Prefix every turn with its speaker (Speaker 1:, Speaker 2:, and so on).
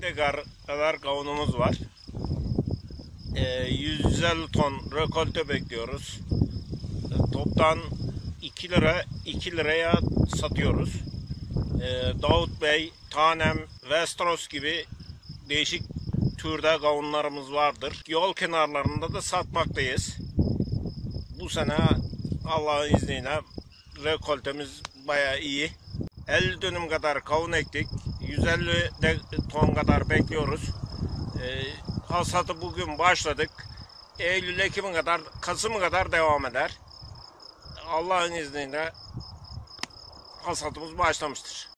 Speaker 1: dekar kadar kavunumuz var. 150 ton rekolte bekliyoruz. Toptan 2 liraya satıyoruz. Davut Bey, Tanem, Vestros gibi değişik türde kavunlarımız vardır. Yol kenarlarında da satmaktayız. Bu sene Allah'ın izniyle rekoltemiz bayağı iyi. 50 dönüm kadar kavun ektik. 150 ton kadar bekliyoruz. Hasatı bugün başladık. Eylül, Ekim'e kadar, Kasım'a kadar devam eder. Allah'ın izniyle hasatımız başlamıştır.